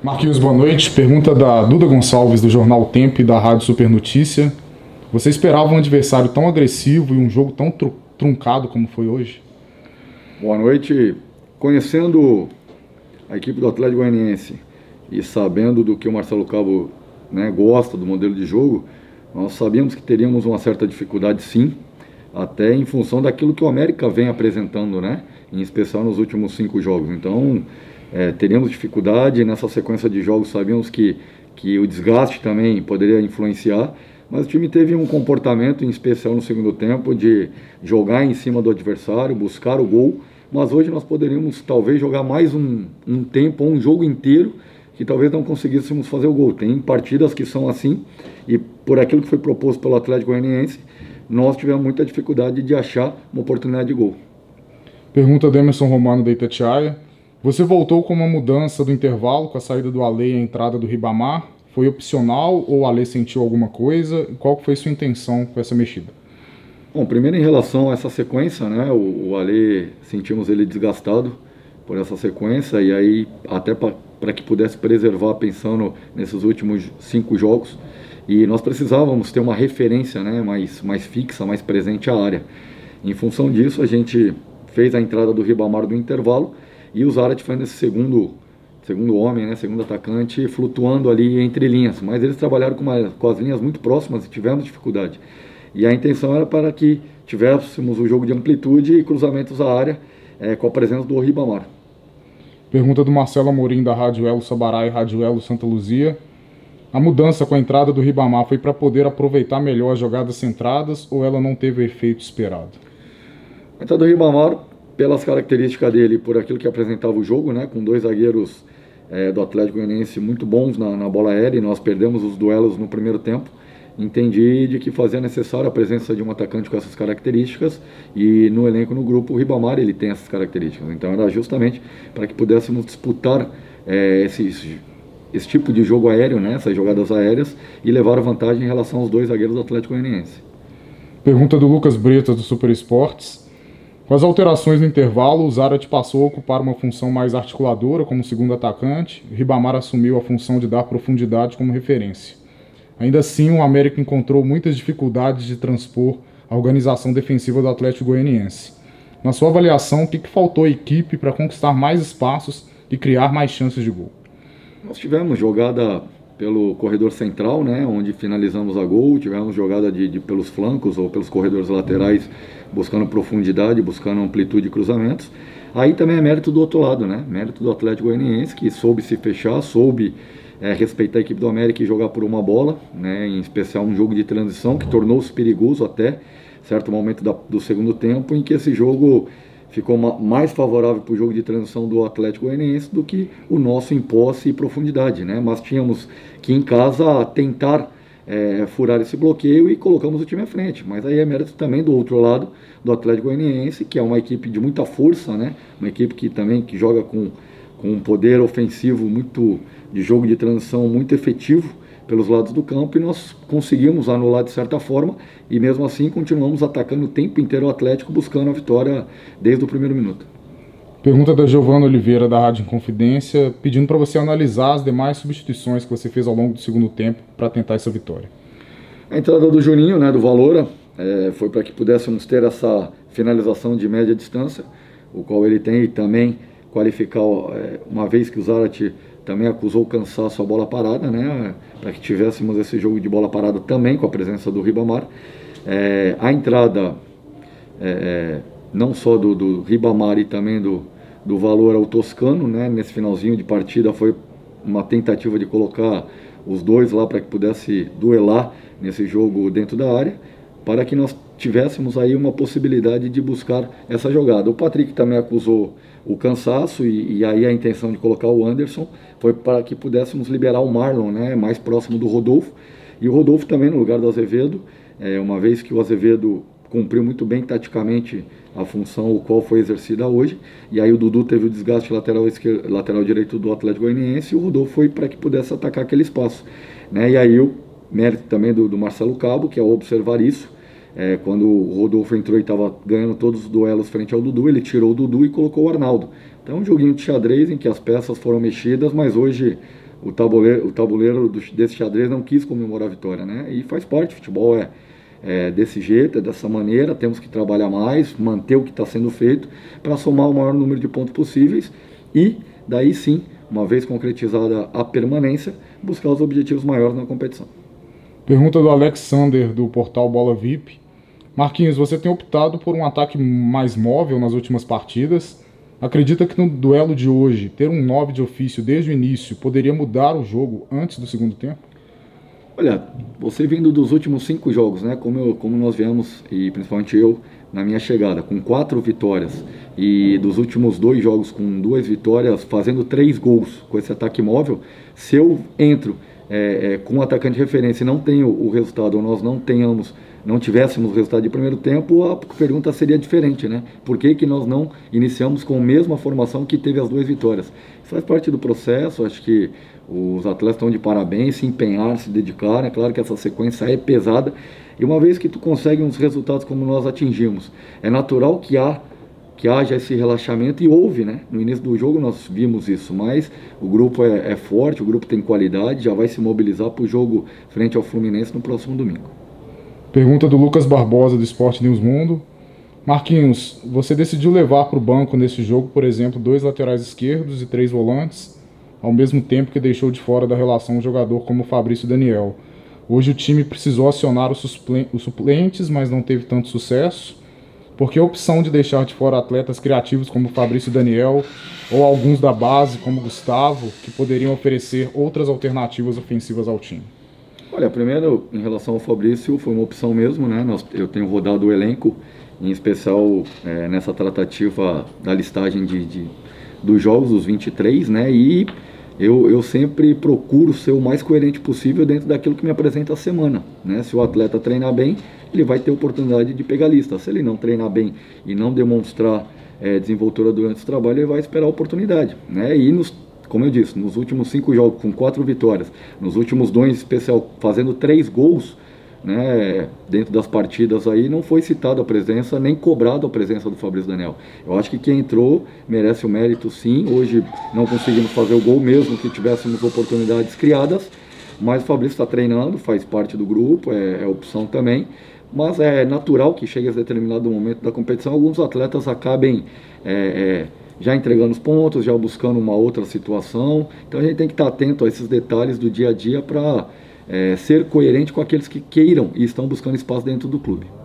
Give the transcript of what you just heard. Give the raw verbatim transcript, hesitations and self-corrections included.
Marquinhos, boa noite. Pergunta da Duda Gonçalves, do Jornal o Tempo e da Rádio Super Notícia. Você esperava um adversário tão agressivo e um jogo tão tru truncado como foi hoje? Boa noite. Conhecendo a equipe do Atlético Goianiense e sabendo do que o Marcelo Cabo, né, gosta do modelo de jogo, nós sabíamos que teríamos uma certa dificuldade, sim, até em função daquilo que o América vem apresentando, né, em especial nos últimos cinco jogos. Então, é, teríamos dificuldade nessa sequência de jogos. Sabíamos que, que o desgaste também poderia influenciar, mas o time teve um comportamento, em especial no segundo tempo, de jogar em cima do adversário, buscar o gol. Mas hoje nós poderíamos talvez jogar mais um, um tempo, um jogo inteiro, que talvez não conseguíssemos fazer o gol. Tem partidas que são assim, e por aquilo que foi proposto pelo Atlético Goianiense, nós tivemos muita dificuldade de achar uma oportunidade de gol. Pergunta do Emerson Romano da Itatiaia. Você voltou com uma mudança do intervalo com a saída do Alê e a entrada do Ribamar? Foi opcional ou o Alê sentiu alguma coisa? Qual foi sua intenção com essa mexida? Bom, primeiro em relação a essa sequência, né, o, o Alê, sentimos ele desgastado por essa sequência, e aí até para que pudesse preservar, pensando nesses últimos cinco jogos, e nós precisávamos ter uma referência, né, mais, mais fixa, mais presente à área. Em função disso, a gente fez a entrada do Ribamar do intervalo, e o Zarate foi nesse segundo, segundo homem, né, segundo atacante, flutuando ali entre linhas, mas eles trabalharam com, uma, com as linhas muito próximas e tivemos dificuldade. E a intenção era para que tivéssemos o jogo de amplitude e cruzamentos à área, é, com a presença do Ribamar. Pergunta do Marcelo Amorim, da Rádio Elo Sabará e Rádio Elo Santa Luzia. A mudança com a entrada do Ribamar foi para poder aproveitar melhor as jogadas centradas ou ela não teve o efeito esperado? A entrada do Ribamar, pelas características dele, por aquilo que apresentava o jogo, né, com dois zagueiros é, do Atlético Goianiense muito bons na, na bola aérea, e nós perdemos os duelos no primeiro tempo. Entendi de que fazia necessária a presença de um atacante com essas características, e no elenco, no grupo, o Ribamar ele tem essas características. Então era justamente para que pudéssemos disputar é, esse, esse tipo de jogo aéreo, né, essas jogadas aéreas, e levar vantagem em relação aos dois zagueiros do Atlético Goianiense. Pergunta do Lucas Bretas, do Super Esportes. Com as alterações no intervalo, o Zarate passou a ocupar uma função mais articuladora como segundo atacante, e Ribamar assumiu a função de dar profundidade como referência. Ainda assim, o América encontrou muitas dificuldades de transpor a organização defensiva do Atlético Goianiense. Na sua avaliação, o que, que faltou à equipe para conquistar mais espaços e criar mais chances de gol? Nós tivemos jogada pelo corredor central, né, onde finalizamos a gol, tivemos jogada de, de pelos flancos ou pelos corredores laterais, buscando profundidade, buscando amplitude de cruzamentos. Aí também é mérito do outro lado, né, mérito do Atlético Goianiense, que soube se fechar, soube É, respeitar a equipe do América e jogar por uma bola, né, em especial um jogo de transição que tornou-se perigoso até certo momento da, do segundo tempo, em que esse jogo ficou ma mais favorável para o jogo de transição do Atlético Goianiense do que o nosso em posse e profundidade, né, mas tínhamos que em casa tentar é, furar esse bloqueio e colocamos o time à frente. Mas aí é mérito também do outro lado, do Atlético Goianiense, que é uma equipe de muita força, né, uma equipe que também que joga com com um poder ofensivo muito, de jogo de transição muito efetivo pelos lados do campo, e nós conseguimos anular de certa forma, e mesmo assim continuamos atacando o tempo inteiro o Atlético, buscando a vitória desde o primeiro minuto. Pergunta da Giovana Oliveira, da Rádio Inconfidência, pedindo para você analisar as demais substituições que você fez ao longo do segundo tempo para tentar essa vitória. A entrada do Juninho, né, do Valora, é, foi para que pudéssemos ter essa finalização de média distância, o qual ele tem, e também qualificar, uma vez que o Zarate também acusou o cansaço a bola parada, né, para que tivéssemos esse jogo de bola parada também com a presença do Ribamar. É, a entrada é, não só do, do Ribamar e também do, do Valor ao Toscano, né, nesse finalzinho de partida foi uma tentativa de colocar os dois lá para que pudesse duelar nesse jogo dentro da área, para que nós tivéssemos aí uma possibilidade de buscar essa jogada. O Patrick também acusou o cansaço, e, e aí a intenção de colocar o Anderson foi para que pudéssemos liberar o Marlon, né, mais próximo do Rodolfo, e o Rodolfo também no lugar do Azevedo, é, uma vez que o Azevedo cumpriu muito bem taticamente a função o qual foi exercida hoje, e aí o Dudu teve o desgaste lateral, esquerdo, lateral direito do Atlético Goianiense, e o Rodolfo foi para que pudesse atacar aquele espaço, né, e aí o mérito também do, do Marcelo Cabo, que é observar isso. É, quando o Rodolfo entrou e estava ganhando todos os duelos frente ao Dudu, ele tirou o Dudu e colocou o Arnaldo. Então é um joguinho de xadrez em que as peças foram mexidas, mas hoje o tabuleiro, o tabuleiro do, desse xadrez não quis comemorar a vitória, né? E faz parte, futebol é, é desse jeito, é dessa maneira, temos que trabalhar mais, manter o que está sendo feito para somar o maior número de pontos possíveis e daí sim, uma vez concretizada a permanência, buscar os objetivos maiores na competição. Pergunta do Alexander, do portal Bola V I P. Marquinhos, você tem optado por um ataque mais móvel nas últimas partidas. Acredita que no duelo de hoje, ter um nove de ofício desde o início poderia mudar o jogo antes do segundo tempo? Olha, você vindo dos últimos cinco jogos, né, como, eu, como nós viemos, e principalmente eu, na minha chegada, com quatro vitórias, e dos últimos dois jogos com duas vitórias, fazendo três gols com esse ataque móvel, se eu entro é, é, com um atacante de referência e não tenho o resultado, ou nós não tenhamos, não tivéssemos o resultado de primeiro tempo, a pergunta seria diferente, né? Por que que nós não iniciamos com a mesma formação que teve as duas vitórias? Isso faz parte do processo, acho que os atletas estão de parabéns, se empenhar, se dedicar. É claro que essa sequência é pesada, e uma vez que tu consegue uns resultados como nós atingimos, é natural que há que haja esse relaxamento, e houve, né? No início do jogo nós vimos isso, mas o grupo é, é forte, o grupo tem qualidade, já vai se mobilizar para o jogo frente ao Fluminense no próximo domingo. Pergunta do Lucas Barbosa, do Esporte News Mundo. Marquinhos, você decidiu levar para o banco nesse jogo, por exemplo, dois laterais esquerdos e três volantes, ao mesmo tempo que deixou de fora da relação um jogador como o Fabrício Daniel. Hoje o time precisou acionar os suplentes, mas não teve tanto sucesso. Por que a opção de deixar de fora atletas criativos como Fabrício Daniel ou alguns da base como Gustavo, que poderiam oferecer outras alternativas ofensivas ao time? Olha, primeiro, em relação ao Fabrício, foi uma opção mesmo, né? Nós, eu tenho rodado o elenco, em especial é, nessa tratativa da listagem de, de, dos jogos, os vinte e três, né? E eu, eu sempre procuro ser o mais coerente possível dentro daquilo que me apresenta a semana, né? Se o atleta treinar bem, ele vai ter oportunidade de pegar a lista. Se ele não treinar bem e não demonstrar é, desenvoltura durante o trabalho, ele vai esperar a oportunidade, né? E nos, como eu disse, nos últimos cinco jogos com quatro vitórias, nos últimos dois em especial fazendo três gols, né, dentro das partidas aí, não foi citada a presença, nem cobrado a presença do Fabrício Daniel. Eu acho que quem entrou merece o mérito, sim. Hoje não conseguimos fazer o gol, mesmo que tivéssemos oportunidades criadas, mas o Fabrício está treinando, faz parte do grupo, é, é opção também. Mas é natural que chegue a determinado momento da competição, alguns atletas acabem é, é, já entregando os pontos, já buscando uma outra situação. Então a gente tem que estar atento a esses detalhes do dia a dia para é, ser coerente com aqueles que queiram e estão buscando espaço dentro do clube.